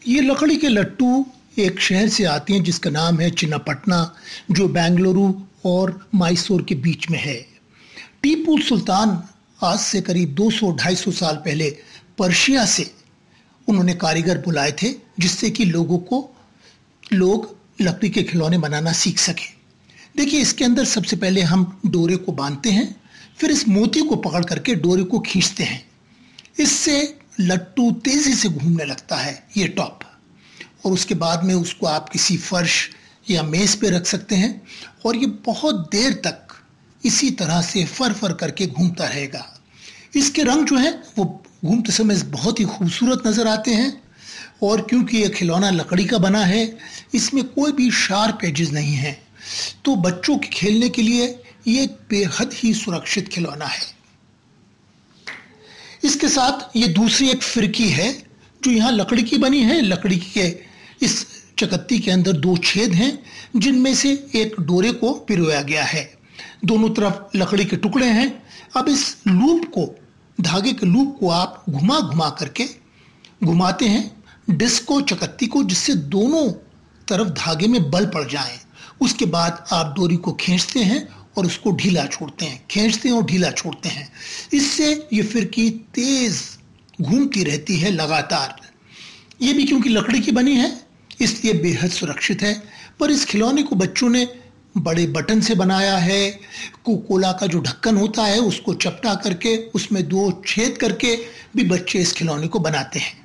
ये लकड़ी के लट्टू एक शहर से आते हैं जिसका नाम है चिन्नापटना, जो बेंगलुरु और मैसूर के बीच में है। टीपू सुल्तान आज से करीब 200-250 साल पहले पर्शिया से उन्होंने कारीगर बुलाए थे, जिससे कि लोग लकड़ी के खिलौने बनाना सीख सके। देखिए, इसके अंदर सबसे पहले हम डोरे को बांधते हैं, फिर इस मोती को पकड़ करके डोरे को खींचते हैं। इससे लट्टू तेजी से घूमने लगता है, ये टॉप। और उसके बाद में उसको आप किसी फर्श या मेज पे रख सकते हैं और ये बहुत देर तक इसी तरह से फर फर करके घूमता रहेगा। इसके रंग जो है वो घूमते समय बहुत ही खूबसूरत नजर आते हैं। और क्योंकि ये खिलौना लकड़ी का बना है, इसमें कोई भी शार्प एजेस नहीं है, तो बच्चों के खेलने के लिए ये बेहद ही सुरक्षित खिलौना है। इसके साथ ये दूसरी एक फिरकी है जो यहाँ लकड़ी की बनी है। लकड़ी के इस चकत्ती के अंदर 2 छेद हैं, जिनमें से एक डोरे को पिरोया गया है। दोनों तरफ लकड़ी के टुकड़े हैं। अब इस लूप को, धागे के लूप को आप घुमा घुमा करके घुमाते हैं डिस्क को, चकत्ती को, जिससे दोनों तरफ धागे में बल पड़ जाए। उसके बाद आप डोरी को खींचते हैं और उसको ढीला छोड़ते हैं, खींचते हैं और ढीला छोड़ते हैं। इससे ये फिरकी तेज घूमती रहती है लगातार। ये भी क्योंकि लकड़ी की बनी है इसलिए बेहद सुरक्षित है। पर इस खिलौने को बच्चों ने बड़े बटन से बनाया है। कोकोला का जो ढक्कन होता है उसको चपटा करके उसमें 2 छेद करके भी बच्चे इस खिलौने को बनाते हैं।